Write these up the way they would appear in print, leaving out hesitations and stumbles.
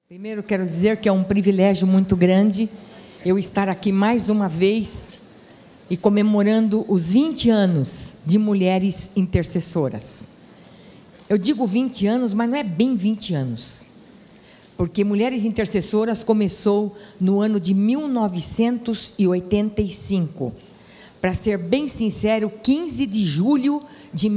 Primeiro, quero dizer que é um privilégio muito grande eu estar aqui mais uma vez e comemorando os 20 anos de Mulheres Intercessoras. Eu digo 20 anos, mas não é bem 20 anos, porque Mulheres Intercessoras começou no ano de 1985. Para ser bem sincero, 15 de julho de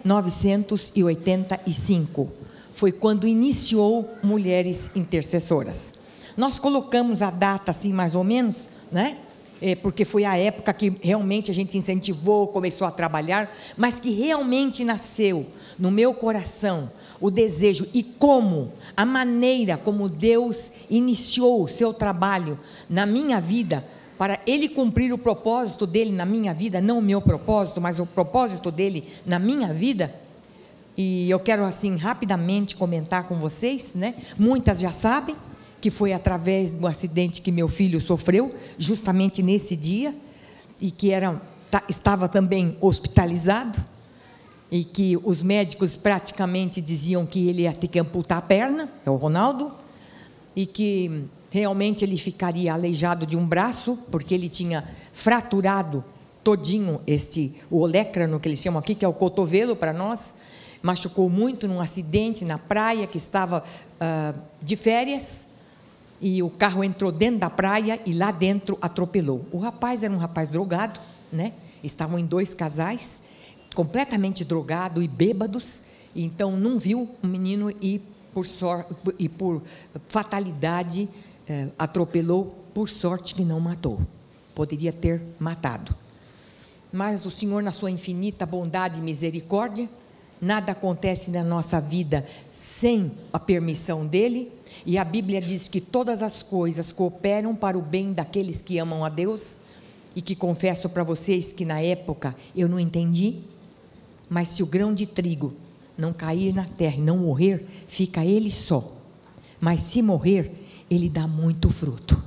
1985. Foi quando iniciou Mulheres Intercessoras. Nós colocamos a data assim mais ou menos, né? Porque foi a época que realmente a gente incentivou, começou a trabalhar, mas que realmente nasceu no meu coração o desejo e a maneira como Deus iniciou o seu trabalho na minha vida, para Ele cumprir o propósito dEle na minha vida, não o meu propósito, mas o propósito dEle na minha vida. E eu quero assim rapidamente comentar com vocês, né? Muitas já sabem que foi através do acidente que meu filho sofreu, justamente nesse dia, e que estava também hospitalizado, e que os médicos praticamente diziam que ele ia ter que amputar a perna, é o Ronaldo, e que realmente ele ficaria aleijado de um braço, porque ele tinha fraturado todinho o olecrano, que eles chamam aqui, que é o cotovelo para nós. Machucou muito num acidente na praia, que estava de férias, e o carro entrou dentro da praia e lá dentro atropelou. O rapaz era um rapaz drogado, né? Estavam em 2 casais, completamente drogados e bêbados, e então não viu o menino e por fatalidade atropelou, por sorte que não matou. Poderia ter matado. Mas o Senhor, na sua infinita bondade e misericórdia, nada acontece na nossa vida sem a permissão dEle, e a Bíblia diz que todas as coisas cooperam para o bem daqueles que amam a Deus, e que confesso para vocês que na época eu não entendi, mas se o grão de trigo não cair na terra e não morrer, fica ele só, mas se morrer, ele dá muito fruto.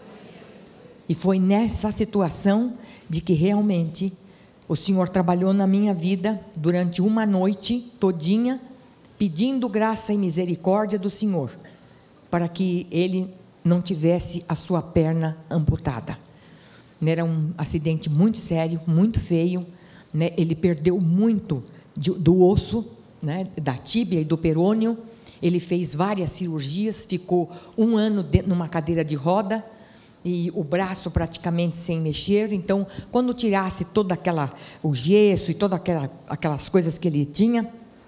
E foi nessa situação de que realmente o Senhor trabalhou na minha vida durante uma noite todinha, pedindo graça e misericórdia do Senhor, para que ele não tivesse a sua perna amputada. Era um acidente muito sério, muito feio, né? Ele perdeu muito do osso, né? Da tíbia e do perônio. Ele fez várias cirurgias, ficou 1 ano numa cadeira de roda, e o braço praticamente sem mexer. Então, quando tirasse o gesso e todas aquelas coisas que ele tinha,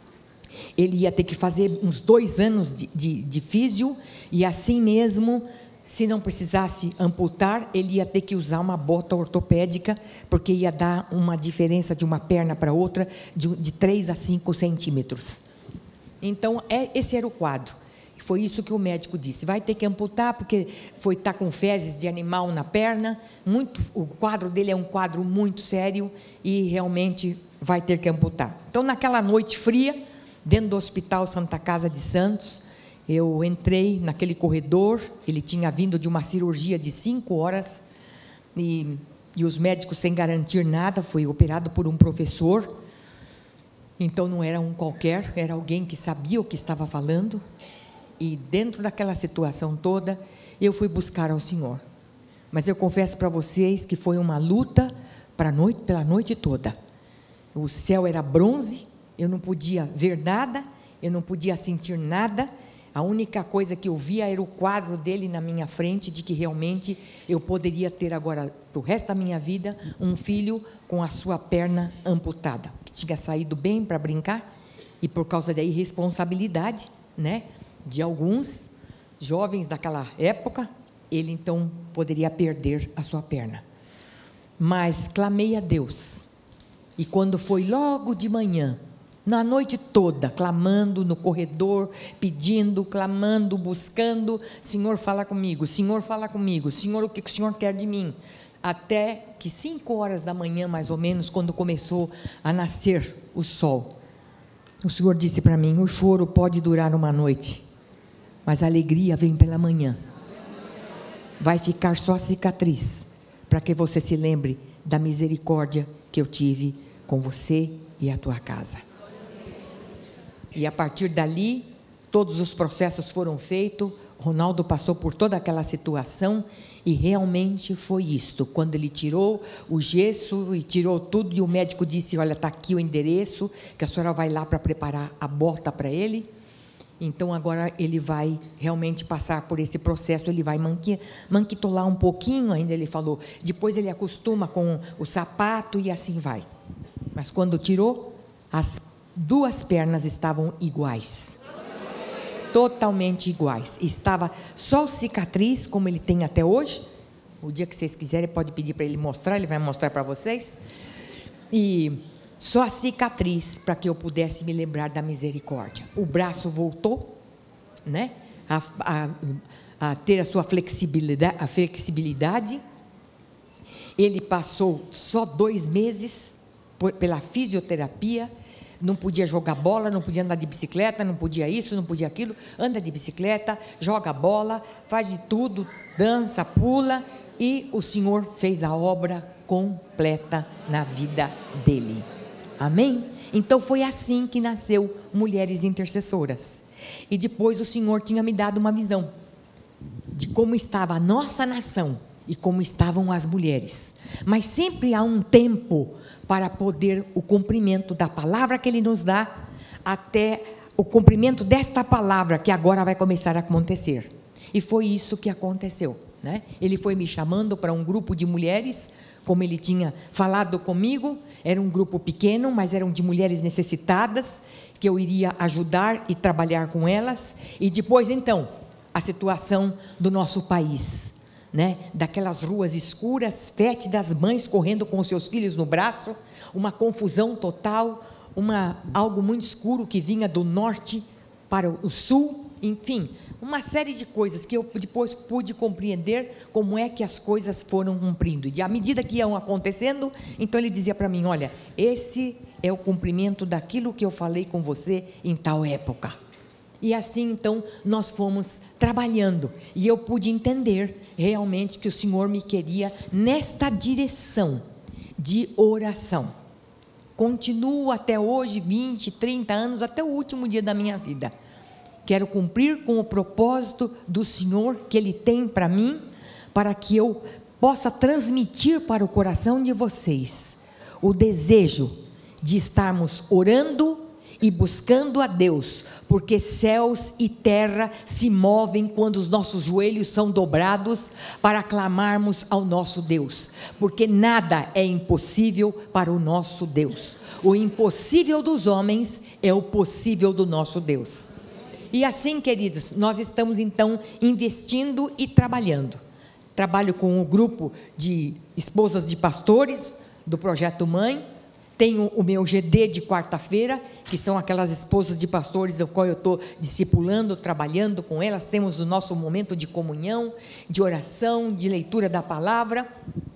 ele ia ter que fazer uns 2 anos de físio, e assim mesmo, se não precisasse amputar, ele ia ter que usar uma bota ortopédica, porque ia dar uma diferença de uma perna para outra de 3 a 5 centímetros. Então, esse era o quadro. Foi isso que o médico disse: vai ter que amputar, porque está com fezes de animal na perna. O quadro dele é um quadro muito sério e realmente vai ter que amputar. Então, naquela noite fria, dentro do Hospital Santa Casa de Santos, eu entrei naquele corredor. Ele tinha vindo de uma cirurgia de 5 horas, e os médicos, sem garantir nada, foi operado por um professor. Então, não era um qualquer, era alguém que sabia o que estava falando. E dentro daquela situação toda, eu fui buscar ao Senhor. Mas eu confesso para vocês que foi uma luta pela noite toda. O céu era bronze, eu não podia ver nada, eu não podia sentir nada. A única coisa que eu via era o quadro dele na minha frente, de que realmente eu poderia ter agora, para o resto da minha vida, um filho com a sua perna amputada, que tinha saído bem para brincar, e por causa da irresponsabilidade, né, de alguns jovens daquela época, ele então poderia perder a sua perna. Mas clamei a Deus, e quando foi logo de manhã, na noite toda, clamando no corredor, pedindo, clamando, buscando: Senhor, fala comigo, Senhor, fala comigo, Senhor, o que o Senhor quer de mim? Até que 5 horas da manhã, mais ou menos, quando começou a nascer o sol, o Senhor disse para mim: o choro pode durar uma noite, mas a alegria vem pela manhã. Vai ficar só a cicatriz, para que você se lembre da misericórdia que eu tive com você e a tua casa. E a partir dali, todos os processos foram feitos, Ronaldo passou por toda aquela situação e realmente foi isto. Quando ele tirou o gesso e tirou tudo, e o médico disse, olha, está aqui o endereço, que a senhora vai lá para preparar a bota para ele. Então, agora ele vai realmente passar por esse processo, ele vai manquitolar um pouquinho, ainda ele falou. Depois ele acostuma com o sapato e assim vai. Mas quando tirou, as duas pernas estavam iguais. Totalmente iguais. Estava só cicatriz, como ele tem até hoje. O dia que vocês quiserem, pode pedir para ele mostrar, ele vai mostrar para vocês. E só a cicatriz, para que eu pudesse me lembrar da misericórdia. O braço voltou, né, a ter a sua flexibilidade. Ele passou só 2 meses pela fisioterapia. Não podia jogar bola, não podia andar de bicicleta, não podia isso, não podia aquilo. Anda de bicicleta, joga bola, faz de tudo, dança, pula. E o Senhor fez a obra completa na vida dele. Amém? Então foi assim que nasceu Mulheres Intercessoras. E depois o Senhor tinha me dado uma visão de como estava a nossa nação e como estavam as mulheres. Mas sempre há um tempo para poder o cumprimento da palavra que Ele nos dá, até o cumprimento desta palavra que agora vai começar a acontecer. E foi isso que aconteceu, né? Ele foi me chamando para um grupo de mulheres, como Ele tinha falado comigo. Era um grupo pequeno, mas eram de mulheres necessitadas, que eu iria ajudar e trabalhar com elas. E depois, então, a situação do nosso país, né? Daquelas ruas escuras, fétidas, mães correndo com os seus filhos no braço, uma confusão total, algo muito escuro que vinha do norte para o sul, enfim, uma série de coisas que eu depois pude compreender como é que as coisas foram cumprindo. E à medida que iam acontecendo, então ele dizia para mim, olha, esse é o cumprimento daquilo que eu falei com você em tal época. E assim, então, nós fomos trabalhando, e eu pude entender realmente que o Senhor me queria nesta direção de oração. Continuo até hoje, 20, 30 anos, até o último dia da minha vida. Quero cumprir com o propósito do Senhor que Ele tem para mim, para que eu possa transmitir para o coração de vocês o desejo de estarmos orando e buscando a Deus, porque céus e terra se movem quando os nossos joelhos são dobrados para clamarmos ao nosso Deus, porque nada é impossível para o nosso Deus. O impossível dos homens é o possível do nosso Deus. E assim, queridos, nós estamos então investindo e trabalhando. Trabalho com o grupo de esposas de pastores do Projeto Mãe. Tenho o meu GD de quarta-feira, que são aquelas esposas de pastores do qual eu estou discipulando, trabalhando com elas. Temos o nosso momento de comunhão, de oração, de leitura da palavra.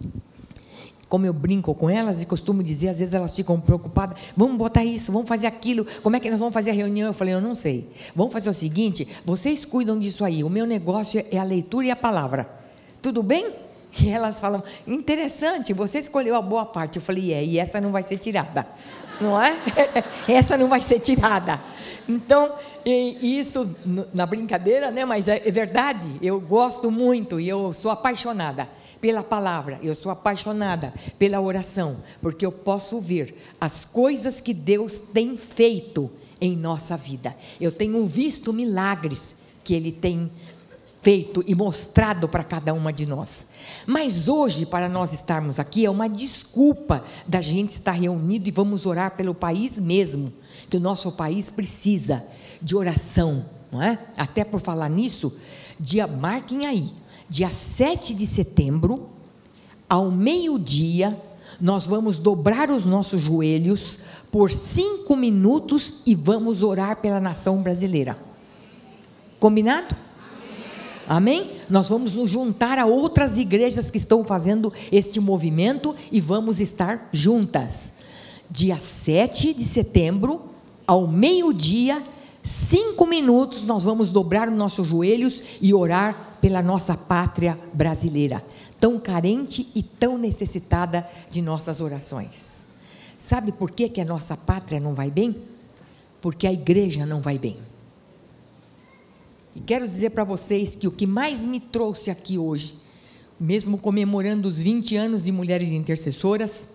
Como eu brinco com elas e costumo dizer, às vezes elas ficam preocupadas, vamos botar isso, vamos fazer aquilo, como é que nós vamos fazer a reunião? Eu falei, eu não sei. Vamos fazer o seguinte, vocês cuidam disso aí, o meu negócio é a leitura e a palavra. Tudo bem? E elas falam, interessante, você escolheu a boa parte. Eu falei, e essa não vai ser tirada, não é? Essa não vai ser tirada. Então, isso na brincadeira, né? Mas é verdade, eu gosto muito e eu sou apaixonada pela palavra, eu sou apaixonada pela oração, porque eu posso ver as coisas que Deus tem feito em nossa vida. Eu tenho visto milagres que Ele tem feito e mostrado para cada uma de nós. Mas hoje, para nós estarmos aqui, é uma desculpa da gente estar reunido e vamos orar pelo país mesmo, que o nosso país precisa de oração, não é? Até por falar nisso, marquem aí, dia 7 de setembro, ao meio-dia, nós vamos dobrar os nossos joelhos por 5 minutos e vamos orar pela nação brasileira. Combinado? Amém? Nós vamos nos juntar a outras igrejas que estão fazendo este movimento e vamos estar juntas. Dia 7 de setembro, ao meio-dia, 5 minutos, nós vamos dobrar os nossos joelhos e orar pela nossa pátria brasileira, tão carente e tão necessitada de nossas orações. Sabe por que a nossa pátria não vai bem? Porque a igreja não vai bem. E quero dizer para vocês que o que mais me trouxe aqui hoje, mesmo comemorando os 20 anos de Mulheres Intercessoras,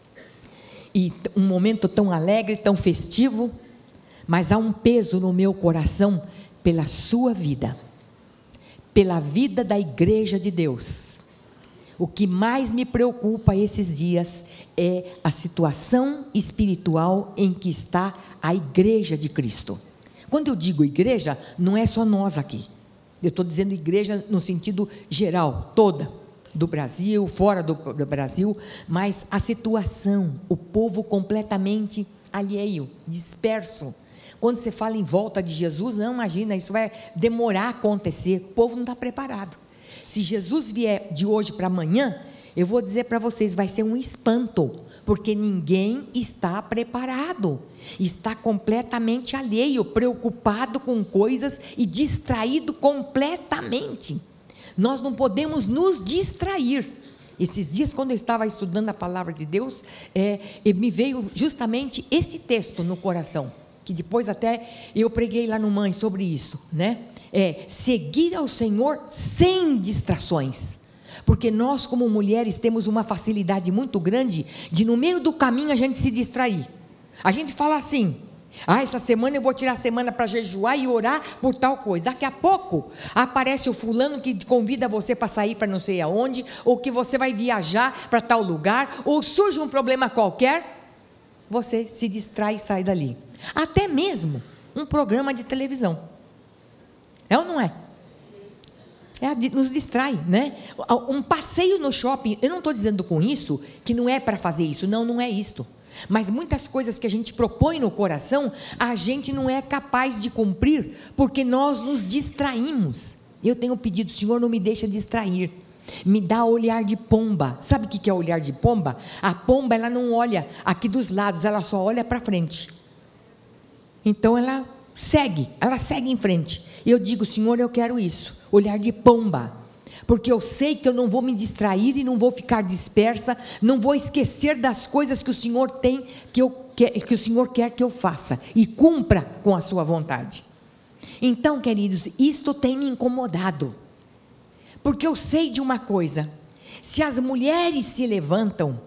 e um momento tão alegre, tão festivo, mas há um peso no meu coração pela sua vida, pela vida da Igreja de Deus. O que mais me preocupa esses dias é a situação espiritual em que está a Igreja de Cristo. Quando eu digo igreja, não é só nós aqui. Eu estou dizendo igreja no sentido geral, toda, do Brasil, fora do Brasil, mas a situação, o povo completamente alheio, disperso. Quando você fala em volta de Jesus, não, imagina, isso vai demorar a acontecer, o povo não está preparado. Se Jesus vier de hoje para amanhã, eu vou dizer para vocês, vai ser um espanto, porque ninguém está preparado, está completamente alheio, preocupado com coisas e distraído completamente. Nós não podemos nos distrair. Esses dias, quando eu estava estudando a palavra de Deus, me veio justamente esse texto no coração, que depois até eu preguei lá no Mãe sobre isso, né? Seguir ao Senhor sem distrações, porque nós como mulheres temos uma facilidade muito grande de no meio do caminho a gente se distrair. A gente fala assim, essa semana eu vou tirar a semana para jejuar e orar por tal coisa. Daqui a pouco aparece o fulano que convida você para sair para não sei aonde, ou que você vai viajar para tal lugar, ou surge um problema qualquer, você se distrai e sai dali. Até mesmo um programa de televisão, é ou não é? Nos distrai, né? Um passeio no shopping, eu não estou dizendo com isso que não é para fazer isso, não é isto. Mas muitas coisas que a gente propõe no coração, a gente não é capaz de cumprir, porque nós nos distraímos. Eu tenho pedido, Senhor, não me deixa distrair, me dá olhar de pomba. Sabe o que é olhar de pomba? A pomba, ela não olha aqui dos lados, ela só olha para frente. Então ela segue em frente. Eu digo, Senhor, eu quero isso, olhar de pomba, porque eu sei que eu não vou me distrair e não vou ficar dispersa, não vou esquecer das coisas que o Senhor tem, que o Senhor quer que eu faça, e cumpra com a sua vontade. Então, queridos, isto tem me incomodado, porque eu sei de uma coisa, se as mulheres se levantam,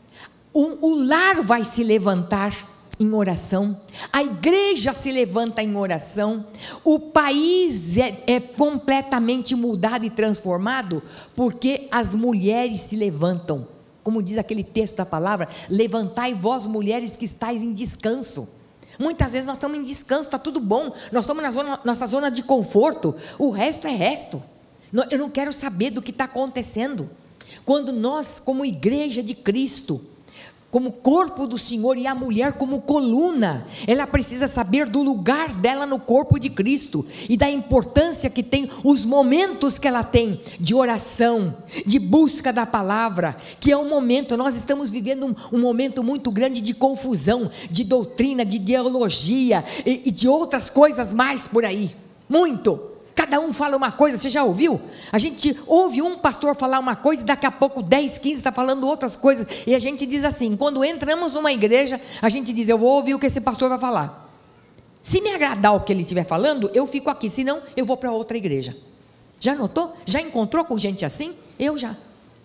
o lar vai se levantar em oração, a igreja se levanta em oração, o país é completamente mudado e transformado, porque as mulheres se levantam, como diz aquele texto da palavra, levantai vós mulheres que estáis em descanso. Muitas vezes nós estamos em descanso, está tudo bom, nós estamos na nossa zona de conforto, o resto é resto, eu não quero saber do que está acontecendo. Quando nós, como igreja de Cristo, como corpo do Senhor, e a mulher como coluna, ela precisa saber do lugar dela no corpo de Cristo, e da importância que tem os momentos que ela tem, de oração, de busca da palavra, que é um momento, nós estamos vivendo um momento muito grande de confusão, de doutrina, de ideologia, e de outras coisas mais por aí, muito. Cada um fala uma coisa, você já ouviu? A gente ouve um pastor falar uma coisa e daqui a pouco 10, 15 está falando outras coisas, e a gente diz assim, quando entramos numa igreja, a gente diz, eu vou ouvir o que esse pastor vai falar, se me agradar o que ele estiver falando, eu fico aqui, senão eu vou para outra igreja. Já notou? Já encontrou com gente assim? Eu já.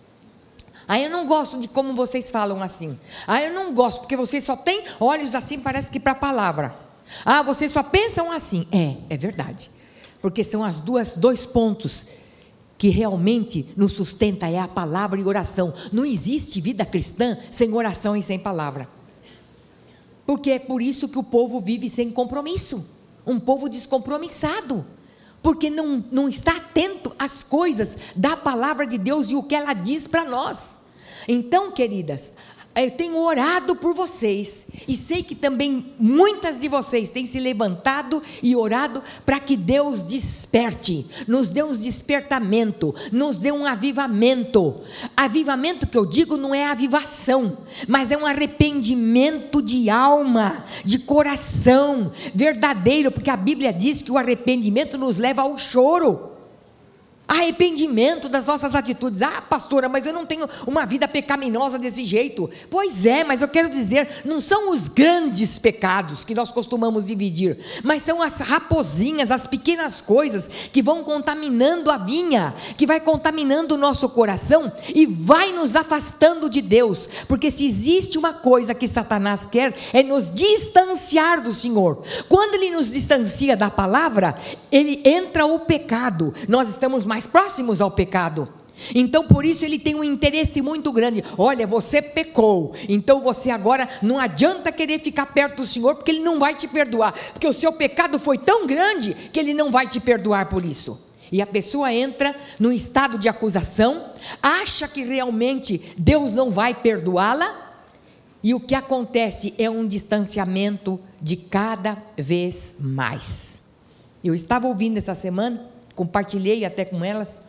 Eu não gosto de como vocês falam assim, eu não gosto, porque vocês só têm olhos assim, parece que para a palavra, vocês só pensam assim, é verdade, porque são dois pontos que realmente nos sustenta, é a palavra e oração. Não existe vida cristã sem oração e sem palavra, porque é por isso que o povo vive sem compromisso, um povo descompromissado, porque não está atento às coisas da palavra de Deus e o que ela diz para nós. Então, queridas, eu tenho orado por vocês, e sei que também muitas de vocês têm se levantado e orado para que Deus desperte, nos dê um despertamento, nos dê um avivamento. Avivamento que eu digo não é avivação, mas é um arrependimento de alma, de coração, verdadeiro, porque a Bíblia diz que o arrependimento nos leva ao choro. arrependimento das nossas atitudes. Ah, pastora, mas eu não tenho uma vida pecaminosa desse jeito. Pois é, mas eu quero dizer, não são os grandes pecados que nós costumamos dividir, mas são as raposinhas, as pequenas coisas que vão contaminando a vinha, que vai contaminando o nosso coração e vai nos afastando de Deus. Porque se existe uma coisa que Satanás quer, é nos distanciar do Senhor. Quando ele nos distancia da palavra, ele entra o pecado. Nós estamos mais próximos ao pecado. Então por isso ele tem um interesse muito grande. Olha, você pecou, então você agora não adianta querer ficar perto do Senhor, porque Ele não vai te perdoar, porque o seu pecado foi tão grande que Ele não vai te perdoar por isso. E a pessoa entra num estado de acusação, acha que realmente Deus não vai perdoá-la, e o que acontece é um distanciamento de cada vez mais. Eu estava ouvindo essa semana, compartilhei até com elas,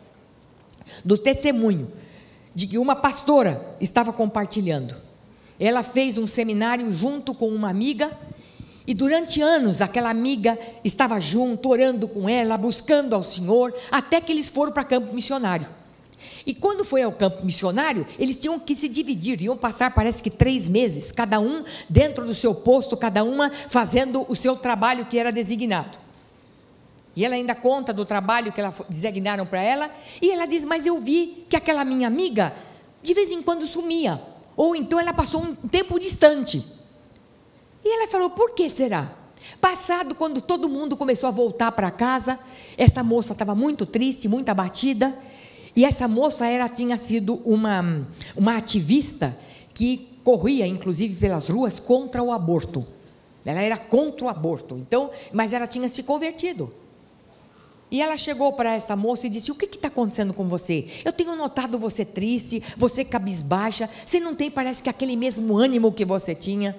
do testemunho de que uma pastora estava compartilhando. Ela fez um seminário junto com uma amiga, e durante anos aquela amiga estava junto, orando com ela, buscando ao Senhor, até que eles foram para campo missionário. E quando foi ao campo missionário, eles tinham que se dividir, iam passar parece que 3 meses, cada um dentro do seu posto, cada uma fazendo o seu trabalho que era designado. E ela ainda conta do trabalho que designaram para ela, e ela diz, mas eu vi que aquela minha amiga, de vez em quando sumia, ou então ela passou um tempo distante. E ela falou, por que será? Passado, quando todo mundo começou a voltar para casa, essa moça estava muito triste, muito abatida, e essa moça tinha sido uma ativista, que corria inclusive pelas ruas contra o aborto. Ela era contra o aborto, então, mas ela tinha se convertido. E ela chegou para essa moça e disse, o que está acontecendo com você? Eu tenho notado você triste, você cabisbaixa, você não tem, parece que aquele mesmo ânimo que você tinha.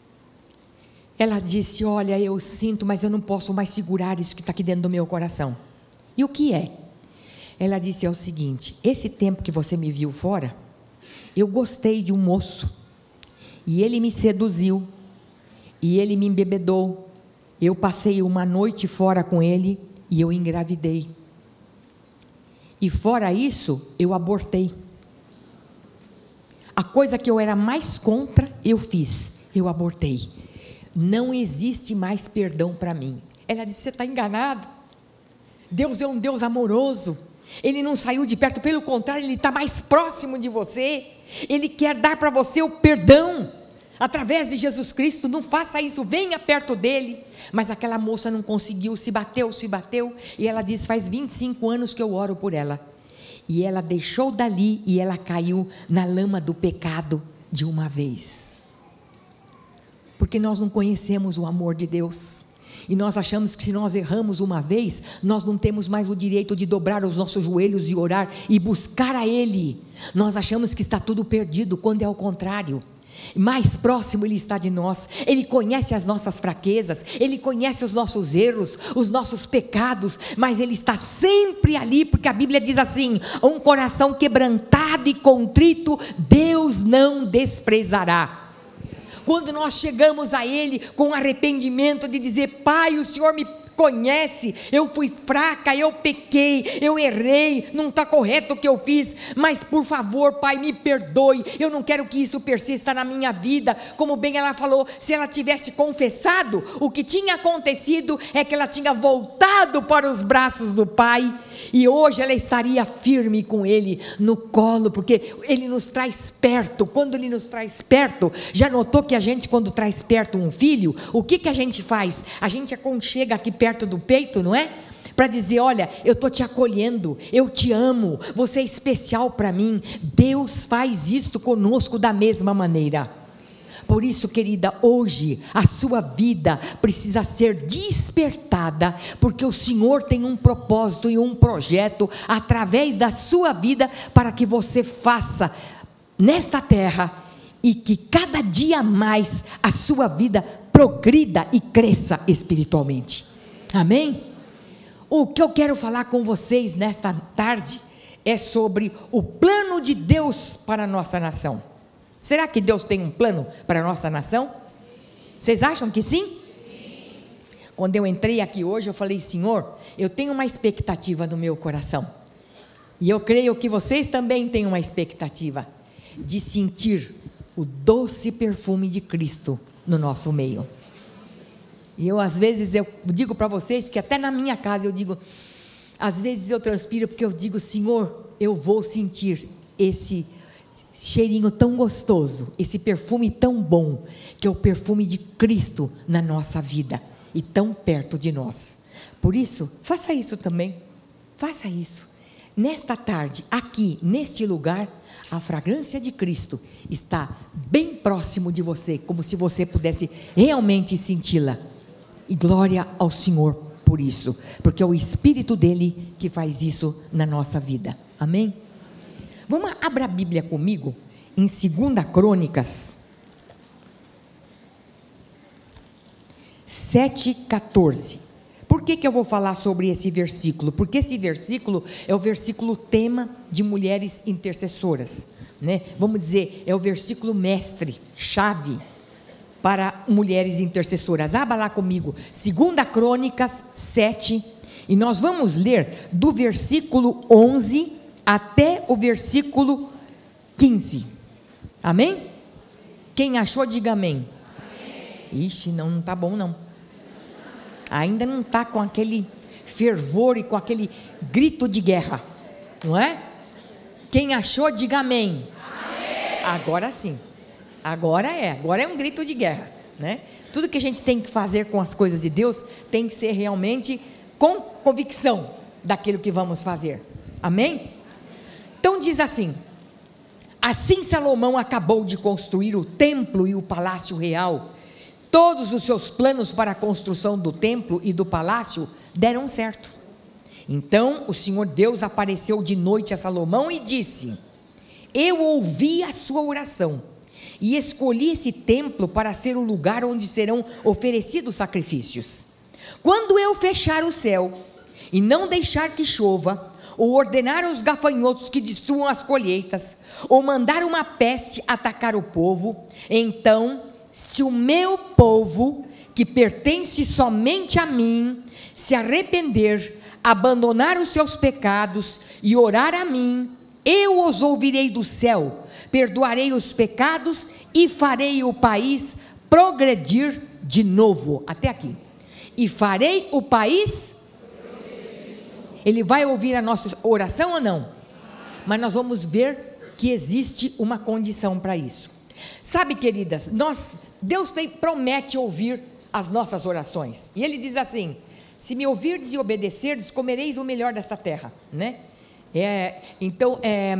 Ela disse, olha, eu sinto, mas eu não posso mais segurar isso que está aqui dentro do meu coração. E o que é? Ela disse, é o seguinte, esse tempo que você me viu fora, eu gostei de um moço, e ele me seduziu, e ele me embebedou, eu passei uma noite fora com ele, e eu engravidei. E fora isso, eu abortei. A coisa que eu era mais contra, eu fiz. Eu abortei. Não existe mais perdão para mim. Ela disse, você está enganado. Deus é um Deus amoroso. Ele não saiu de perto, pelo contrário, Ele está mais próximo de você. Ele quer dar para você o perdão. Através de Jesus Cristo, não faça isso, venha perto dele. Mas aquela moça não conseguiu, se bateu, e ela diz, faz 25 anos que eu oro por ela. E ela deixou dali, e ela caiu na lama do pecado de uma vez. Porque nós não conhecemos o amor de Deus. E nós achamos que se nós erramos uma vez, nós não temos mais o direito de dobrar os nossos joelhos e orar, e buscar a Ele. Nós achamos que está tudo perdido, quando é o contrário. Mais próximo Ele está de nós. Ele conhece as nossas fraquezas, Ele conhece os nossos erros, os nossos pecados, mas Ele está sempre ali, porque a Bíblia diz assim, um coração quebrantado e contrito, Deus não desprezará. Quando nós chegamos a Ele com arrependimento de dizer, Pai, o Senhor me conhece, eu fui fraca, eu pequei, eu errei, não está correto o que eu fiz, mas por favor, Pai, me perdoe, eu não quero que isso persista na minha vida. Como bem ela falou, se ela tivesse confessado, o que tinha acontecido é que ela tinha voltado para os braços do Pai, e hoje ela estaria firme com Ele no colo, porque Ele nos traz perto. Quando Ele nos traz perto, já notou que a gente, quando traz perto um filho, o que a gente faz? A gente aconchega aqui perto do peito, não é? Para dizer, olha, eu estou te acolhendo, eu te amo, você é especial para mim. Deus faz isto conosco da mesma maneira. Por isso, querida, hoje a sua vida precisa ser despertada, porque o Senhor tem um propósito e um projeto através da sua vida, para que você faça nesta terra, e que cada dia mais a sua vida progrida e cresça espiritualmente. Amém? O que eu quero falar com vocês nesta tarde é sobre o plano de Deus para a nossa nação. Será que Deus tem um plano para a nossa nação? Vocês acham que sim? Sim. Quando eu entrei aqui hoje, eu falei, Senhor, eu tenho uma expectativa no meu coração. E eu creio que vocês também têm uma expectativa de sentir o doce perfume de Cristo no nosso meio. E às vezes, eu digo para vocês que até na minha casa eu digo, às vezes eu transpiro porque eu digo, Senhor, eu vou sentir esse cheirinho tão gostoso, esse perfume tão bom, que é o perfume de Cristo na nossa vida e tão perto de nós. Por isso, faça isso também, faça isso. Nesta tarde, aqui, neste lugar, a fragrância de Cristo está bem próximo de você, como se você pudesse realmente senti-la. E glória ao Senhor por isso, porque é o Espírito dele que faz isso na nossa vida. Amém? Vamos abrir a Bíblia comigo em 2 Crônicas 7:14. Por que eu vou falar sobre esse versículo? Porque esse versículo é o versículo tema de mulheres intercessoras, né? Vamos dizer, é o versículo mestre, chave para mulheres intercessoras. Abra lá comigo, 2 Crônicas 7, e nós vamos ler do versículo 11 até o versículo 15. Amém? Quem achou, diga amém. Ixi, não está bom não. Ainda não está com aquele fervor e com aquele grito de guerra, não é? Quem achou, diga amém. Amém. Agora sim, agora é um grito de guerra, né? Tudo que a gente tem que fazer com as coisas de Deus tem que ser realmente com convicção daquilo que vamos fazer, amém? Então diz assim: assim Salomão acabou de construir o templo e o palácio real. Todos os seus planos para a construção do templo e do palácio deram certo. Então o Senhor Deus apareceu de noite a Salomão e disse: eu ouvi a sua oração e escolhi esse templo para ser o lugar onde serão oferecidos sacrifícios. Quando eu fechar o céu e não deixar que chova, ou ordenar aos gafanhotos que destruam as colheitas, ou mandar uma peste atacar o povo, então, se o meu povo, que pertence somente a mim, se arrepender, abandonar os seus pecados e orar a mim, eu os ouvirei do céu, perdoarei os pecados e farei o país progredir de novo. Até aqui. E farei o país. Ele vai ouvir a nossa oração ou não? Mas nós vamos ver que existe uma condição para isso. Sabe, queridas, Deus promete ouvir as nossas orações. E Ele diz assim: se me ouvirdes e obedecerdes, comereis o melhor dessa terra, né? Então,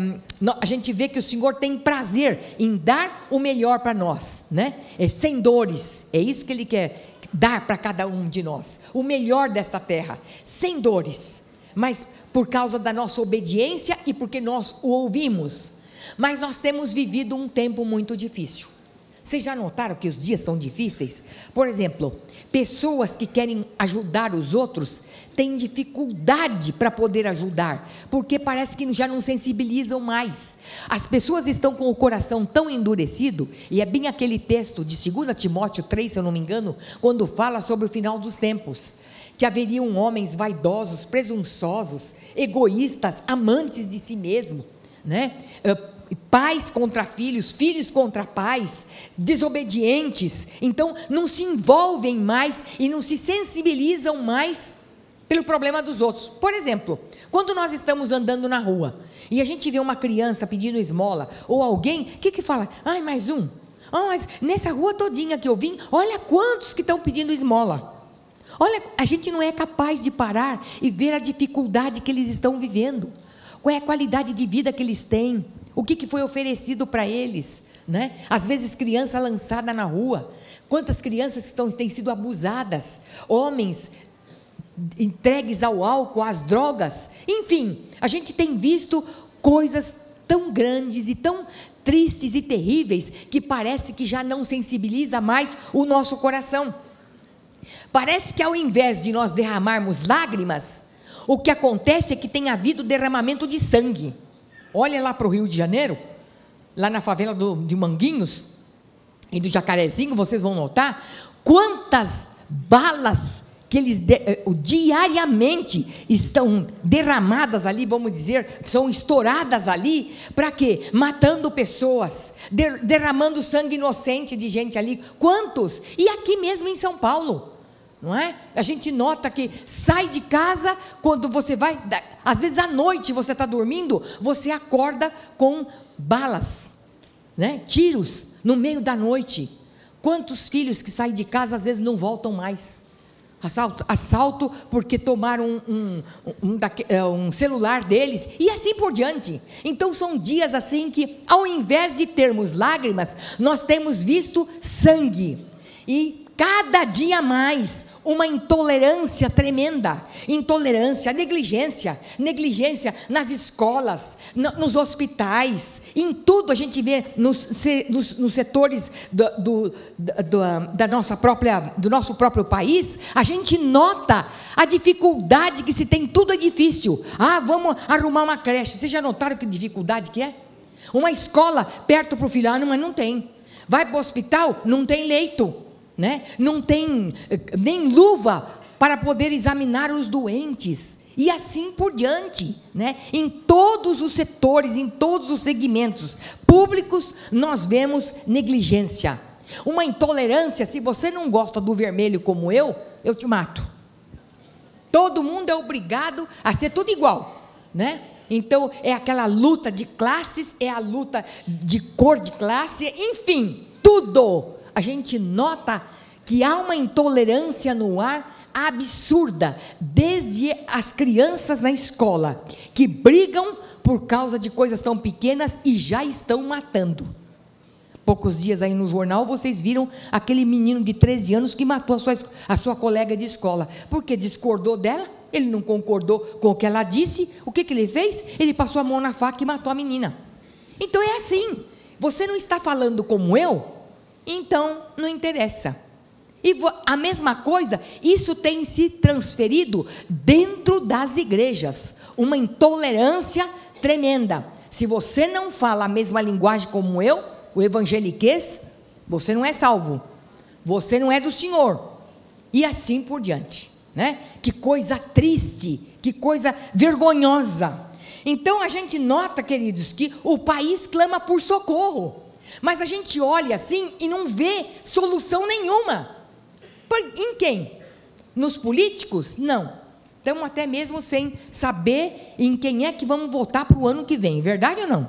a gente vê que o Senhor tem prazer em dar o melhor para nós, né? Sem dores, é isso que Ele quer dar para cada um de nós, o melhor desta terra, sem dores, mas por causa da nossa obediência e porque nós o ouvimos. Mas nós temos vivido um tempo muito difícil. Vocês já notaram que os dias são difíceis? Por exemplo, pessoas que querem ajudar os outros têm dificuldade para poder ajudar, porque parece que já não sensibilizam mais. As pessoas estão com o coração tão endurecido, e é bem aquele texto de 2 Timóteo 3, se eu não me engano, quando fala sobre o final dos tempos, que haveriam homens vaidosos, presunçosos, egoístas, amantes de si mesmo, né? Pais contra filhos, filhos contra pais, desobedientes. Então não se envolvem mais e não se sensibilizam mais pelo problema dos outros. Por exemplo, quando nós estamos andando na rua e a gente vê uma criança pedindo esmola, ou alguém, o que fala? Ai, mais um. Mas nessa rua todinha que eu vim, olha quantos que estão pedindo esmola. Olha, a gente não é capaz de parar e ver a dificuldade que eles estão vivendo. Qual é a qualidade de vida que eles têm? O que foi oferecido para eles, né? Às vezes criança lançada na rua. Quantas crianças têm sido abusadas? Homens entregues ao álcool, às drogas. Enfim, a gente tem visto coisas tão grandes e tão tristes e terríveis que parece que já não sensibiliza mais o nosso coração. Parece que ao invés de nós derramarmos lágrimas, o que acontece é que tem havido derramamento de sangue. Olha lá para o Rio de Janeiro, lá na favela de Manguinhos e do Jacarezinho, vocês vão notar quantas balas que eles diariamente estão derramadas ali, vamos dizer, são estouradas ali, para quê? Matando pessoas, derramando sangue inocente de gente ali. Quantos? E aqui mesmo em São Paulo, não é? A gente nota que sai de casa, quando você vai, às vezes à noite você está dormindo, você acorda com balas, né? Tiros no meio da noite. Quantos filhos que saem de casa às vezes não voltam mais? Assalto porque tomaram um celular deles, e assim por diante. Então são dias assim que, ao invés de termos lágrimas, nós temos visto sangue, e cada dia mais uma intolerância tremenda, intolerância, negligência nas escolas, nos hospitais, em tudo. A gente vê nos setores do nosso próprio país, a gente nota a dificuldade que se tem. Tudo é difícil. Vamos arrumar uma creche. Vocês já notaram que dificuldade que é? Uma escola perto para o filho, mas não tem. Vai para o hospital, não tem leito, né? Não tem nem luva para poder examinar os doentes, e assim por diante, né? Em todos os setores, em todos os segmentos públicos, nós vemos negligência, uma intolerância. Se você não gosta do vermelho como eu te mato. Todo mundo é obrigado a ser tudo igual, né? Então é aquela luta de classes, é a luta de cor de classe, enfim, tudo. A gente nota que há uma intolerância no ar absurda, desde as crianças na escola, que brigam por causa de coisas tão pequenas e já estão matando. Poucos dias aí no jornal, vocês viram aquele menino de 13 anos que matou a sua colega de escola, porque discordou dela, ele não concordou com o que ela disse. O que ele fez? Ele passou a mão na faca e matou a menina. Então é assim, você não está falando como eu, então não interessa. E a mesma coisa, isso tem se transferido dentro das igrejas, uma intolerância tremenda. Se você não fala a mesma linguagem como eu, o evangeliquez, você não é salvo, você não é do Senhor, e assim por diante, né? Que coisa triste, que coisa vergonhosa. Então a gente nota, queridos, que o país clama por socorro, mas a gente olha assim e não vê solução nenhuma. Em quem? Nos políticos? Não. Estamos até mesmo sem saber em quem é que vamos votar para o ano que vem. Verdade ou não?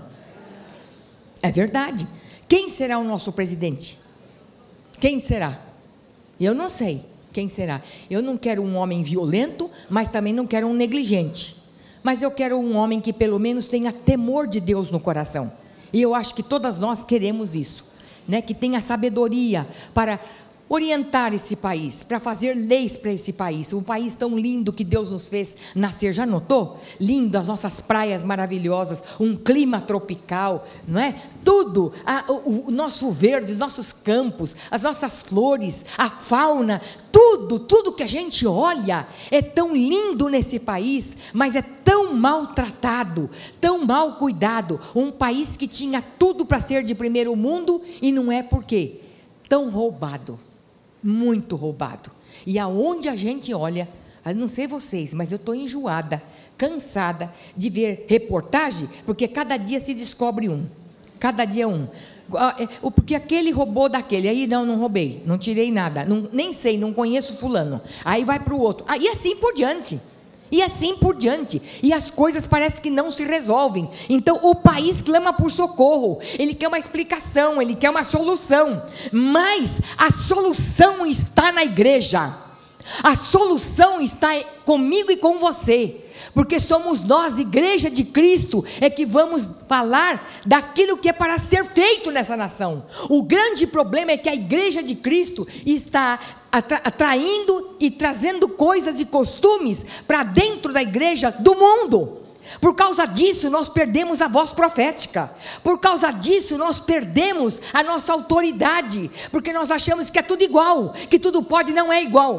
É verdade. Quem será o nosso presidente? Quem será? Eu não sei quem será. Eu não quero um homem violento, mas também não quero um negligente. Mas eu quero um homem que pelo menos tenha temor de Deus no coração. E eu acho que todas nós queremos isso, né? Que tenha sabedoria para orientar esse país, para fazer leis para esse país, um país tão lindo que Deus nos fez nascer. Já notou? Lindo, as nossas praias maravilhosas, um clima tropical, não é? Tudo, o nosso verde, os nossos campos, as nossas flores, a fauna, tudo que a gente olha é tão lindo nesse país, mas é tão maltratado, tão mal cuidado. Um país que tinha tudo para ser de primeiro mundo, e não é. Por quê? Tão roubado, muito roubado. E aonde a gente olha, eu não sei vocês, mas eu estou enjoada, cansada de ver reportagem, porque cada dia se descobre um, cada dia um. Porque aquele roubou daquele, aí não roubei, não tirei nada, nem sei, não conheço fulano, aí vai para o outro, e assim por diante. E assim por diante, e as coisas parecem que não se resolvem. Então o país clama por socorro, ele quer uma explicação, ele quer uma solução, mas a solução está na igreja, a solução está comigo e com você, porque somos nós, igreja de Cristo, é que vamos falar daquilo que é para ser feito nessa nação. O grande problema é que a igreja de Cristo está atraindo e trazendo coisas e costumes para dentro da igreja do mundo. Por causa disso nós perdemos a voz profética, por causa disso nós perdemos a nossa autoridade, porque nós achamos que é tudo igual, que tudo pode. Não é igual.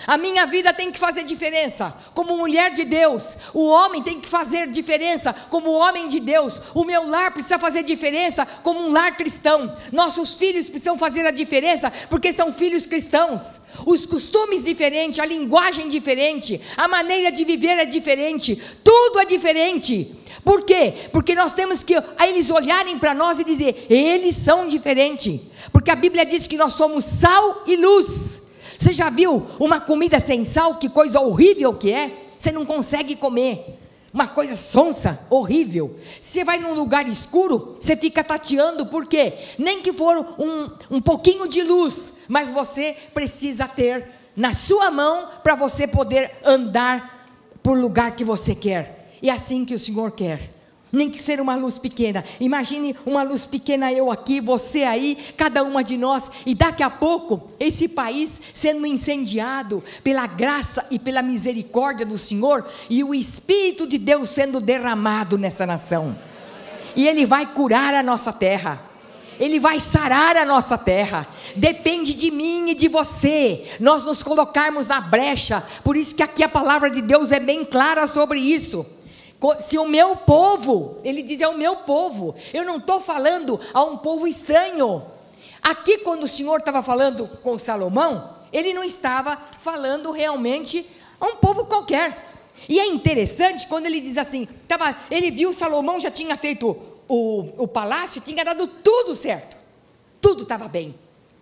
A minha vida tem que fazer diferença como mulher de Deus. O homem tem que fazer diferença como homem de Deus. O meu lar precisa fazer diferença como um lar cristão. Nossos filhos precisam fazer a diferença porque são filhos cristãos. Os costumes diferentes, a linguagem diferente, a maneira de viver é diferente. Tudo é diferente. Por quê? Porque nós temos que eles olharem para nós e dizer, eles são diferentes. Porque a Bíblia diz que nós somos sal e luz. Você já viu uma comida sem sal? Que coisa horrível que é. Você não consegue comer. Uma coisa sonsa, horrível. Você vai num lugar escuro, você fica tateando. Por quê? Nem que for um pouquinho de luz, mas você precisa ter na sua mão para você poder andar por lugar que você quer. E é assim que o Senhor quer. Nem que seja uma luz pequena. Imagine uma luz pequena, eu aqui, você aí, cada uma de nós. E daqui a pouco, esse país sendo incendiado pela graça e pela misericórdia do Senhor. E o Espírito de Deus sendo derramado nessa nação. E Ele vai curar a nossa terra. Ele vai sarar a nossa terra. Depende de mim e de você. Nós nos colocarmos na brecha. Por isso que aqui a palavra de Deus é bem clara sobre isso. Se o meu povo, ele diz é o meu povo, eu não estou falando a um povo estranho. Aqui quando o Senhor estava falando com Salomão, ele não estava falando realmente a um povo qualquer. E é interessante quando ele diz assim, ele viu Salomão já tinha feito o palácio, tinha dado tudo certo, tudo estava bem,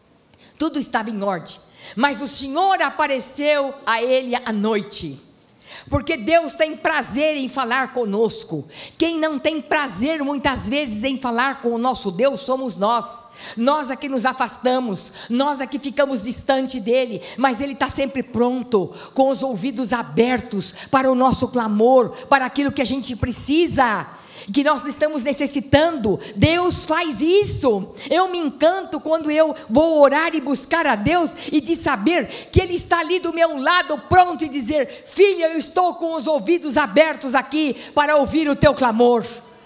tudo estava em ordem, mas o Senhor apareceu a ele à noite. Porque Deus tem prazer em falar conosco. Quem não tem prazer muitas vezes em falar com o nosso Deus somos nós. Nós é que nos afastamos, nós é que ficamos distante dele, mas ele está sempre pronto, com os ouvidos abertos para o nosso clamor, para aquilo que a gente precisa, que nós estamos necessitando. Deus faz isso. Eu me encanto quando eu vou orar e buscar a Deus e de saber que Ele está ali do meu lado pronto e dizer, filha, eu estou com os ouvidos abertos aqui para ouvir o teu clamor.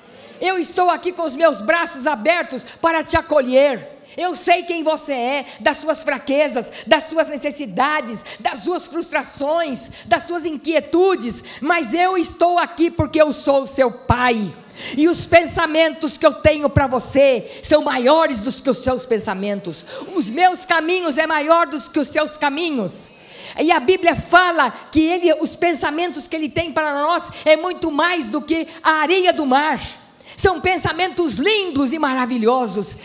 Eu estou aqui com os meus braços abertos para te acolher. Eu sei quem você é, das suas fraquezas, das suas necessidades, das suas frustrações, das suas inquietudes, mas eu estou aqui porque eu sou o seu pai. E os pensamentos que eu tenho para você são maiores do que os seus pensamentos. Os meus caminhos é maior do que os seus caminhos. E a Bíblia fala que os pensamentos que Ele tem para nós é muito mais do que a areia do mar. São pensamentos lindos e maravilhosos.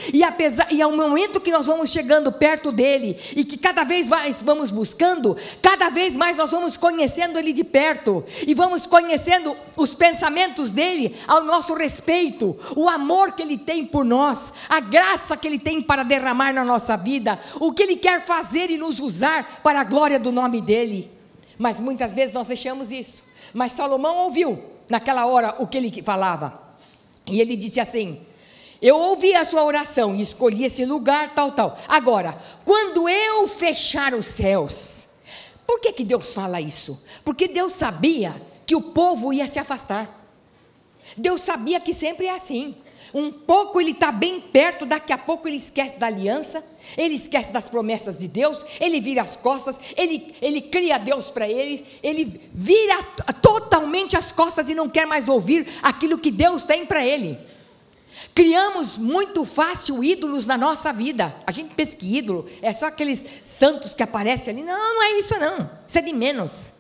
E ao momento que nós vamos chegando perto dele, e que cada vez mais vamos buscando, cada vez mais nós vamos conhecendo ele de perto, e vamos conhecendo os pensamentos dele ao nosso respeito, o amor que ele tem por nós, a graça que ele tem para derramar na nossa vida, o que ele quer fazer e nos usar para a glória do nome dele. Mas muitas vezes nós deixamos isso. Mas Salomão ouviu naquela hora o que ele falava. E ele disse assim, eu ouvi a sua oração e escolhi esse lugar, tal. Agora, quando eu fechar os céus, por que Deus fala isso? Porque Deus sabia que o povo ia se afastar. Deus sabia que sempre é assim. Um pouco ele está bem perto, daqui a pouco ele esquece da aliança, ele esquece das promessas de Deus, ele vira as costas, ele cria Deus para ele vira totalmente as costas e não quer mais ouvir aquilo que Deus tem para ele. Criamos muito fácil ídolos na nossa vida. A gente pensa que ídolo é só aqueles santos que aparecem ali. Não é isso não, isso é de menos.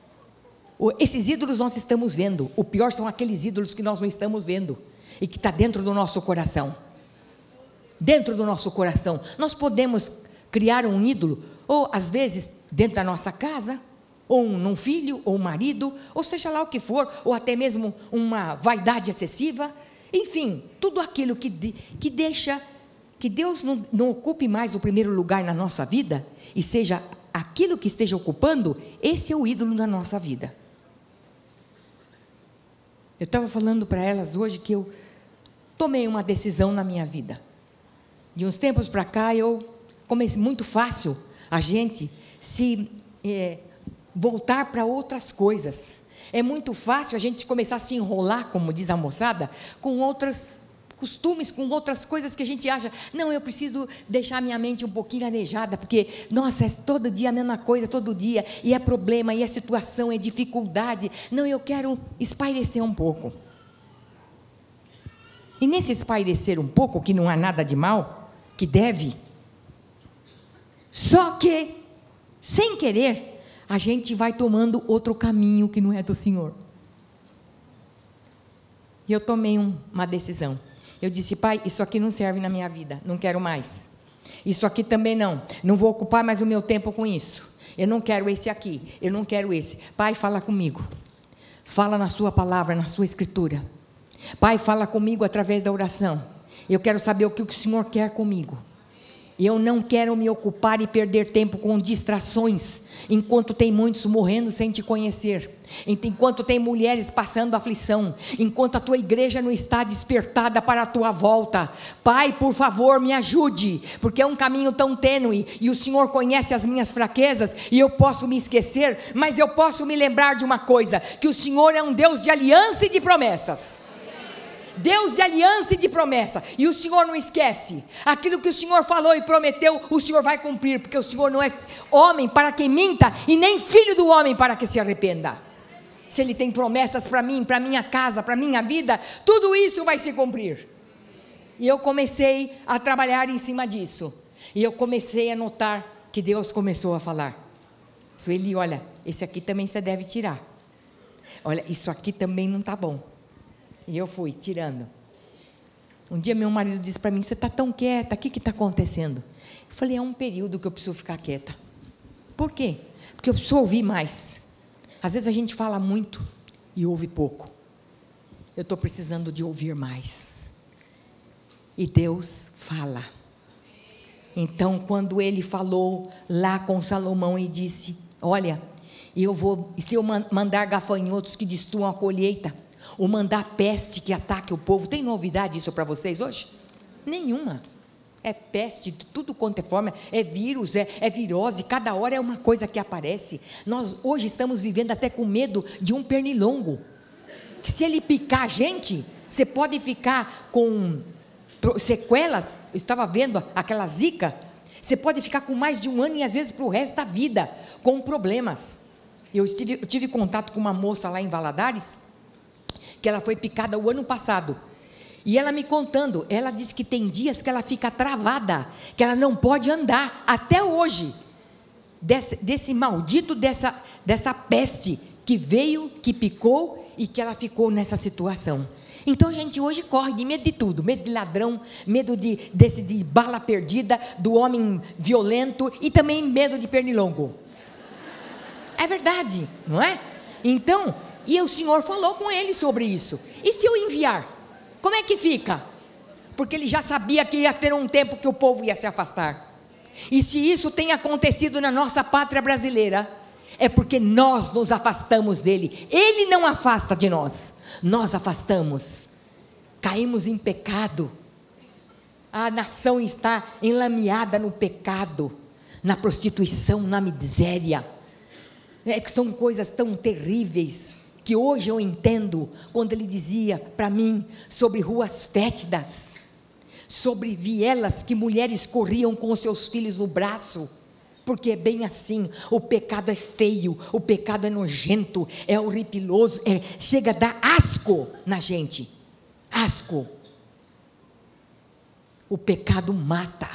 Esses ídolos nós estamos vendo, o pior são aqueles ídolos que nós não estamos vendo e que está dentro do nosso coração. Dentro do nosso coração. Nós podemos criar um ídolo, ou às vezes dentro da nossa casa, ou num filho, ou um marido, ou seja lá o que for, ou até mesmo uma vaidade excessiva. Enfim, tudo aquilo que deixa que Deus não ocupe mais o primeiro lugar na nossa vida, e seja aquilo que esteja ocupando, esse é o ídolo da nossa vida. Eu estava falando para elas hoje que eu tomei uma decisão na minha vida. De uns tempos para cá, eu comecei muito fácil a gente se voltar para outras coisas. É muito fácil a gente começar a se enrolar, como diz a moçada, com outras costumes, com outras coisas que a gente acha, não, eu preciso deixar minha mente um pouquinho arejada, porque, nossa, é todo dia a mesma coisa, todo dia, e é problema, e é situação, é dificuldade. Não, eu quero espairecer um pouco. E nesse espairecer um pouco, que não há nada de mal, que deve, só que, sem querer, a gente vai tomando outro caminho que não é do Senhor. E eu tomei uma decisão. Eu disse, Pai, isso aqui não serve na minha vida, não quero mais. Isso aqui também não vou ocupar mais o meu tempo com isso. Eu não quero esse aqui, eu não quero esse. Pai, fala comigo. Fala na sua palavra, na sua escritura. Pai, fala comigo através da oração. Eu quero saber o que o Senhor quer comigo. Eu não quero me ocupar e perder tempo com distrações, enquanto tem muitos morrendo sem te conhecer, enquanto tem mulheres passando aflição, enquanto a tua igreja não está despertada para a tua volta. Pai, por favor, me ajude, porque é um caminho tão tênue, e o Senhor conhece as minhas fraquezas, e eu posso me esquecer, mas eu posso me lembrar de uma coisa, que o Senhor é um Deus de aliança e de promessas. Deus de aliança e de promessa, e o Senhor não esquece, aquilo que o Senhor falou e prometeu, o Senhor vai cumprir, porque o Senhor não é homem para que minta, e nem filho do homem para que se arrependa. Se Ele tem promessas para mim, para minha casa, para minha vida, tudo isso vai se cumprir. E eu comecei a trabalhar em cima disso, e eu comecei a notar que Deus começou a falar, Sueli, olha, esse aqui também você deve tirar, olha, isso aqui também não está bom. E eu fui tirando. Um dia meu marido disse para mim, você está tão quieta, o que está acontecendo? Eu falei, é um período que eu preciso ficar quieta. Por quê? Porque eu preciso ouvir mais. Às vezes a gente fala muito e ouve pouco. Eu estou precisando de ouvir mais. E Deus fala. Então, quando Ele falou lá com Salomão e disse, olha, se eu mandar gafanhotos que destruam a colheita, ou mandar peste que ataque o povo, tem novidade isso para vocês hoje? Nenhuma. É peste de tudo quanto é forma, é vírus, é virose, cada hora é uma coisa que aparece. Nós hoje estamos vivendo até com medo de um pernilongo, que se ele picar a gente, você pode ficar com sequelas. Eu estava vendo aquela zika, você pode ficar com mais de um ano e às vezes para o resto da vida, com problemas. Eu tive contato com uma moça lá em Valadares, que ela foi picada o ano passado, e ela me contando, ela disse que tem dias que ela fica travada, que ela não pode andar, até hoje, desse maldito, dessa peste, que veio, que picou, e que ela ficou nessa situação. Então a gente hoje corre de medo de tudo, medo de ladrão, medo de bala perdida, do homem violento, e também medo de pernilongo. É verdade, não é? Então, e o Senhor falou com ele sobre isso. E se eu enviar? Como é que fica? Porque ele já sabia que ia ter um tempo que o povo ia se afastar. E se isso tem acontecido na nossa pátria brasileira, é porque nós nos afastamos dele. Ele não afasta de nós, nós afastamos. Caímos em pecado. A nação está enlameada no pecado, na prostituição, na miséria. Que são coisas tão terríveis, que hoje eu entendo, quando ele dizia para mim, sobre ruas fétidas, sobre vielas que mulheres corriam com os seus filhos no braço, porque é bem assim, o pecado é feio, o pecado é nojento, é horripiloso, chega a dar asco na gente, asco. O pecado mata,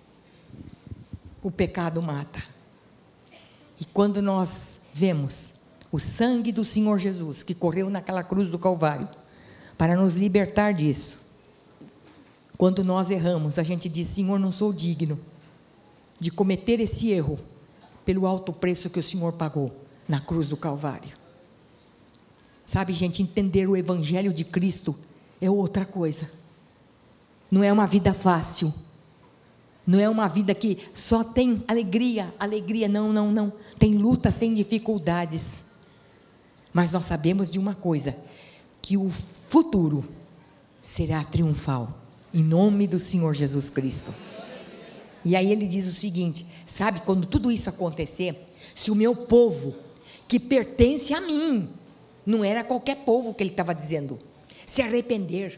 o pecado mata. E quando nós vemos o sangue do Senhor Jesus, que correu naquela cruz do Calvário, para nos libertar disso, quando nós erramos, a gente diz, Senhor, não sou digno de cometer esse erro, pelo alto preço que o Senhor pagou na cruz do Calvário. Sabe, gente, entender o Evangelho de Cristo é outra coisa, não é uma vida fácil, não é uma vida que só tem alegria, não, tem lutas, tem dificuldades, mas nós sabemos de uma coisa, que o futuro será triunfal, em nome do Senhor Jesus Cristo. E aí ele diz o seguinte, sabe, quando tudo isso acontecer, se o meu povo, que pertence a mim, não era qualquer povo que ele estava dizendo, se arrepender,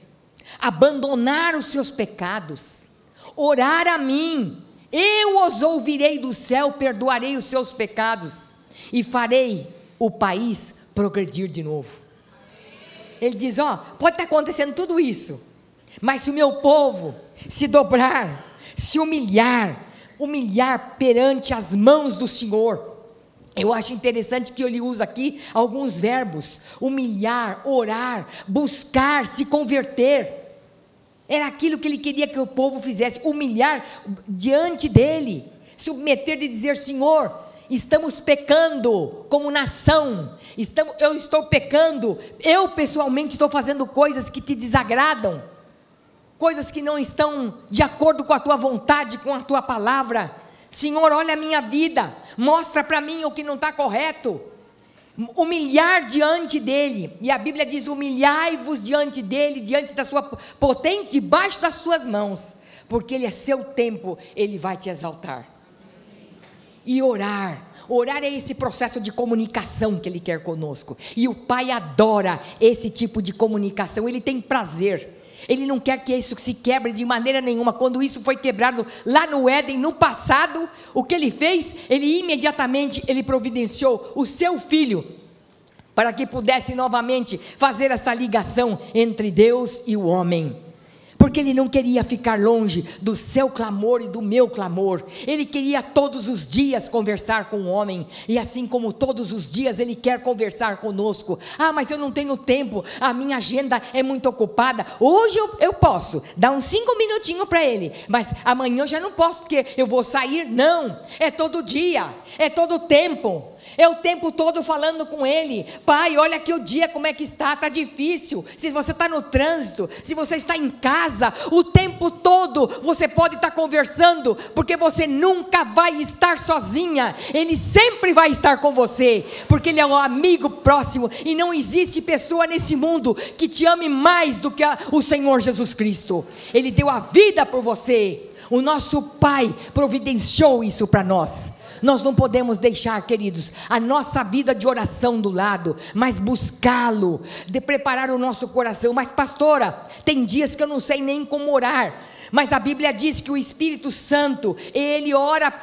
abandonar os seus pecados, orar a mim, eu os ouvirei do céu, perdoarei os seus pecados e farei o país progredir de novo. Ele diz, pode estar acontecendo tudo isso, mas se o meu povo se dobrar, se humilhar perante as mãos do Senhor. Eu acho interessante que ele usa aqui alguns verbos: humilhar, orar, buscar, se converter. Era aquilo que ele queria que o povo fizesse, humilhar diante dele, submeter e dizer: Senhor, estamos pecando como nação, eu estou pecando, eu pessoalmente estou fazendo coisas que te desagradam, coisas que não estão de acordo com a tua vontade, com a tua palavra. Senhor, olha a minha vida, mostra para mim o que não está correto. Humilhar diante dele, e a Bíblia diz: humilhai-vos diante dele, diante da sua potente, debaixo das suas mãos, porque ele é seu tempo, ele vai te exaltar. E orar é esse processo de comunicação que ele quer conosco, e o Pai adora esse tipo de comunicação, ele tem prazer. Ele não quer que isso se quebre de maneira nenhuma. Quando isso foi quebrado lá no Éden, no passado, o que ele fez? Ele imediatamente providenciou o seu filho, para que pudesse novamente fazer essa ligação entre Deus e o homem, porque ele não queria ficar longe do seu clamor e do meu clamor. Ele queria todos os dias conversar com o homem, e assim como todos os dias ele quer conversar conosco. Mas eu não tenho tempo, a minha agenda é muito ocupada. Hoje eu posso dar uns 5 minutinhos para ele, mas amanhã eu já não posso, porque eu vou sair. Não, é todo dia, é todo tempo. É o tempo todo falando com ele: Pai, olha aqui o dia como é que está difícil. Se você está no trânsito, se você está em casa, o tempo todo você pode estar conversando, porque você nunca vai estar sozinha, ele sempre vai estar com você, porque ele é um amigo próximo, e não existe pessoa nesse mundo que te ame mais do que o Senhor Jesus Cristo. Ele deu a vida por você, o nosso Pai providenciou isso para nós. Nós não podemos deixar, queridos, a nossa vida de oração do lado, mas buscá-lo, de preparar o nosso coração. Mas pastora, tem dias que eu não sei nem como orar, mas a Bíblia diz que o Espírito Santo, ele ora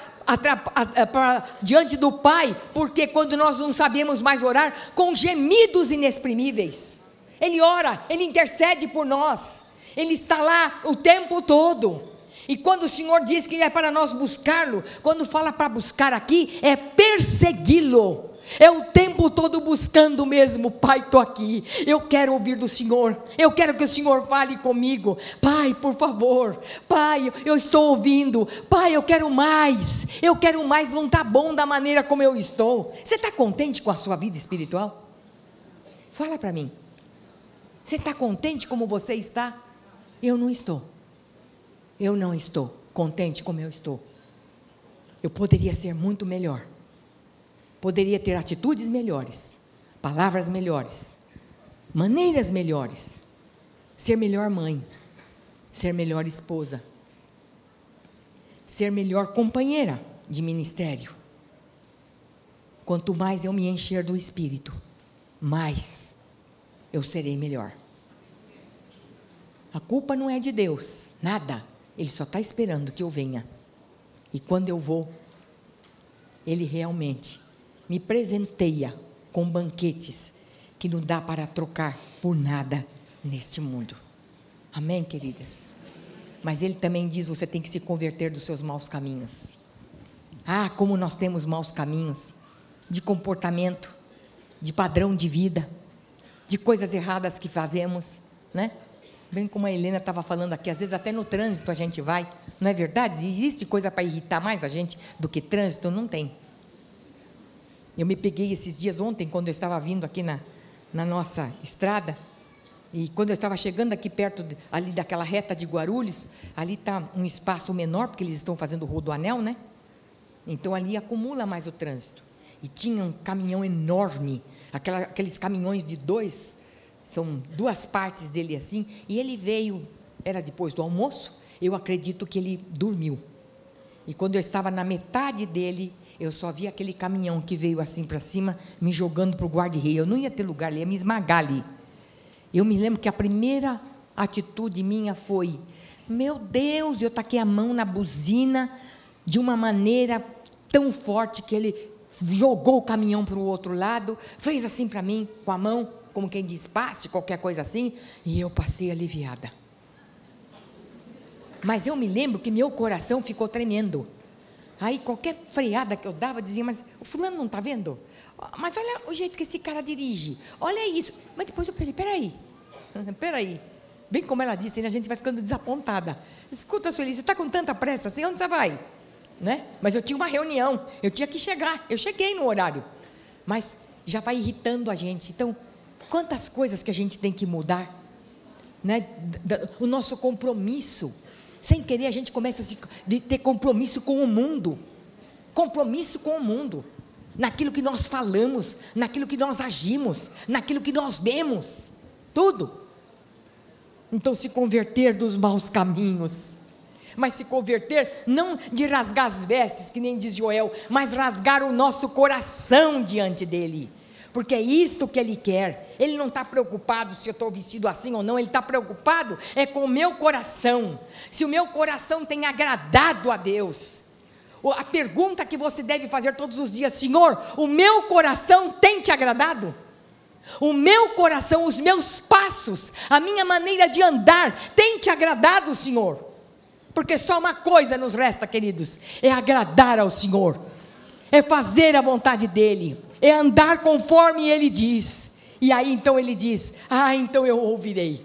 diante do Pai, porque quando nós não sabemos mais orar, com gemidos inexprimíveis, ele ora, ele intercede por nós, ele está lá o tempo todo. E quando o Senhor diz que é para nós buscá-lo, quando fala para buscar aqui, é persegui-lo, é o tempo todo buscando mesmo. Pai, estou aqui, eu quero ouvir do Senhor, eu quero que o Senhor fale comigo. Pai, por favor, Pai, eu estou ouvindo. Pai, eu quero mais, não está bom da maneira como eu estou. Você está contente com a sua vida espiritual? Fala para mim, você está contente como você está? Eu não estou contente como eu estou. Eu poderia ser muito melhor, poderia ter atitudes melhores, palavras melhores, maneiras melhores, ser melhor mãe, ser melhor esposa, ser melhor companheira de ministério. Quanto mais eu me encher do Espírito, mais eu serei melhor. A culpa não é de Deus, nada. Ele só está esperando que eu venha. E quando eu vou, Ele realmente me presenteia com banquetes que não dá para trocar por nada neste mundo. Amém, queridas? Mas Ele também diz: você tem que se converter dos seus maus caminhos. Como nós temos maus caminhos, de comportamento, de padrão de vida, de coisas erradas que fazemos, né? Bem como a Helena estava falando aqui, às vezes até no trânsito a gente vai, não é verdade? Existe coisa para irritar mais a gente do que trânsito? Não tem. Eu me peguei esses dias ontem, quando eu estava vindo aqui na nossa estrada, e quando eu estava chegando aqui perto ali daquela reta de Guarulhos, ali está um espaço menor, porque eles estão fazendo o rodoanel, né? Então ali acumula mais o trânsito. E tinha um caminhão enorme, aqueles caminhões de são 2 partes dele assim, e ele veio, era depois do almoço, eu acredito que ele dormiu. E quando eu estava na metade dele, eu só vi aquele caminhão que veio assim para cima, me jogando para o guarda-reio. Eu não ia ter lugar ali, ia me esmagar ali. Eu me lembro que a primeira atitude minha foi: meu Deus, eu taquei a mão na buzina de uma maneira tão forte que ele jogou o caminhão para o outro lado, fez assim para mim, com a mão, como quem diz, passe, qualquer coisa assim, e eu passei aliviada. Mas eu me lembro que meu coração ficou tremendo. Aí qualquer freada que eu dava, dizia: mas o fulano não está vendo? Mas olha o jeito que esse cara dirige, olha isso. Mas depois eu falei: peraí, bem como ela disse, a gente vai ficando desapontada. Escuta, Sueli, você está com tanta pressa assim, onde você vai? Né? Mas eu tinha uma reunião, eu tinha que chegar, eu cheguei no horário, mas já vai irritando a gente. Então, quantas coisas que a gente tem que mudar, né? O nosso compromisso, sem querer a gente começa a ter compromisso com o mundo, naquilo que nós falamos, naquilo que nós agimos, naquilo que nós vemos, tudo. Então, se converter dos maus caminhos, mas se converter não de rasgar as vestes, que nem diz Joel, mas rasgar o nosso coração diante dele, porque é isto que ele quer. Ele não está preocupado se eu estou vestido assim ou não, ele está preocupado com o meu coração, se o meu coração tem agradado a Deus. A pergunta que você deve fazer todos os dias: Senhor, o meu coração tem te agradado? O meu coração, os meus passos, a minha maneira de andar tem te agradado, Senhor? Porque só uma coisa nos resta, queridos: é agradar ao Senhor, é fazer a vontade dEle, é andar conforme Ele diz. E aí então Ele diz: então eu ouvirei,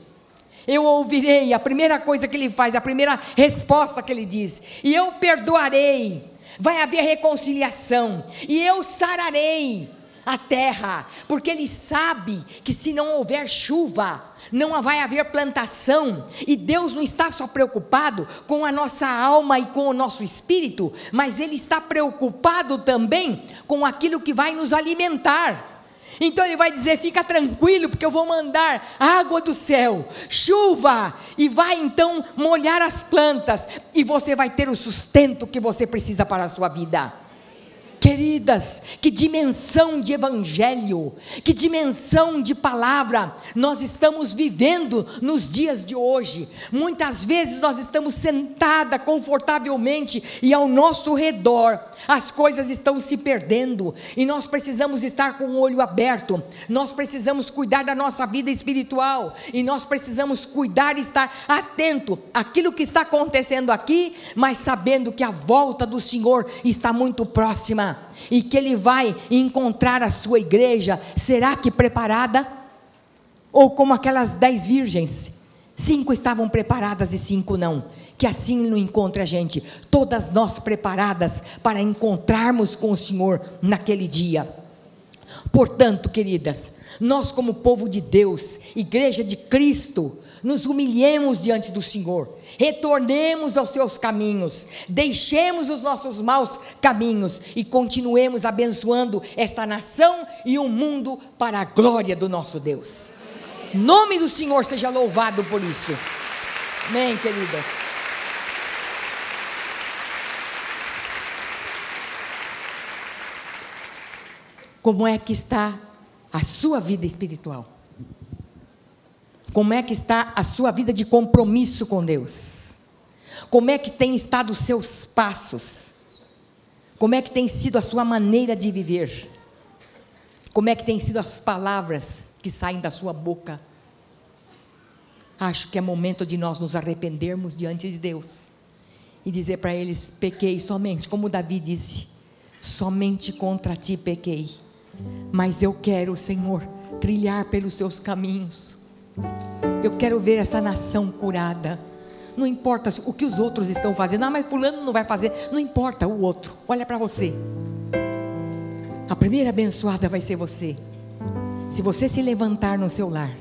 a primeira coisa que Ele faz, a primeira resposta que Ele diz: e eu perdoarei, vai haver reconciliação, e eu sararei a terra, porque Ele sabe que se não houver chuva, não vai haver plantação, e Deus não está só preocupado com a nossa alma e com o nosso espírito, mas Ele está preocupado também com aquilo que vai nos alimentar. Então Ele vai dizer: fica tranquilo, porque eu vou mandar água do céu, chuva, e vai então molhar as plantas, e você vai ter o sustento que você precisa para a sua vida. Queridas, que dimensão de evangelho, que dimensão de palavra nós estamos vivendo nos dias de hoje. Muitas vezes nós estamos sentadas confortavelmente e ao nosso redor as coisas estão se perdendo, e nós precisamos estar com o olho aberto, nós precisamos cuidar da nossa vida espiritual, e nós precisamos cuidar e estar atento àquilo que está acontecendo aqui, mas sabendo que a volta do Senhor está muito próxima, e que Ele vai encontrar a sua igreja. Será que preparada? Ou como aquelas 10 virgens, 5 estavam preparadas e 5 não. Que assim não encontre a gente, todas nós preparadas para encontrarmos com o Senhor naquele dia. Portanto, queridas, nós como povo de Deus, igreja de Cristo, nos humilhemos diante do Senhor, retornemos aos seus caminhos, deixemos os nossos maus caminhos e continuemos abençoando esta nação e o mundo para a glória do nosso Deus. Nome do Senhor seja louvado por isso. Amém, queridas. Como é que está a sua vida espiritual? Como é que está a sua vida de compromisso com Deus? Como é que tem estado os seus passos? Como é que tem sido a sua maneira de viver? Como é que tem sido as palavras que saem da sua boca? Acho que é momento de nós nos arrependermos diante de Deus e dizer para eles: pequei somente, como Davi disse, somente contra ti pequei, mas eu quero, Senhor, trilhar pelos seus caminhos. Eu quero ver essa nação curada. Não importa o que os outros estão fazendo. Mas fulano não vai fazer. Não importa o outro, olha para você. A primeira abençoada vai ser você. Se você se levantar no seu lar,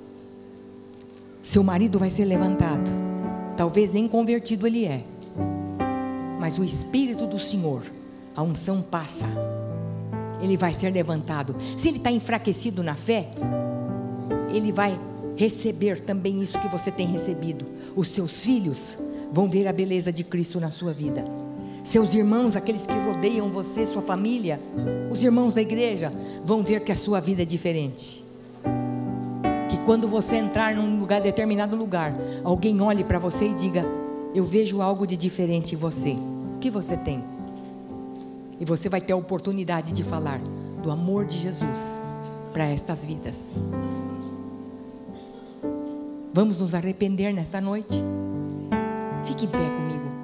seu marido vai ser levantado. Talvez nem convertido ele é, mas o Espírito do Senhor, a unção passa, ele vai ser levantado. Se ele está enfraquecido na fé, ele vai receber também isso que você tem recebido. Os seus filhos vão ver a beleza de Cristo na sua vida. Seus irmãos, aqueles que rodeiam você, sua família, os irmãos da igreja, vão ver que a sua vida é diferente. Que quando você entrar num lugar, determinado lugar, alguém olhe para você e diga: eu vejo algo de diferente em você. O que você tem? E você vai ter a oportunidade de falar do amor de Jesus para estas vidas. Vamos nos arrepender nesta noite? Fique em pé comigo.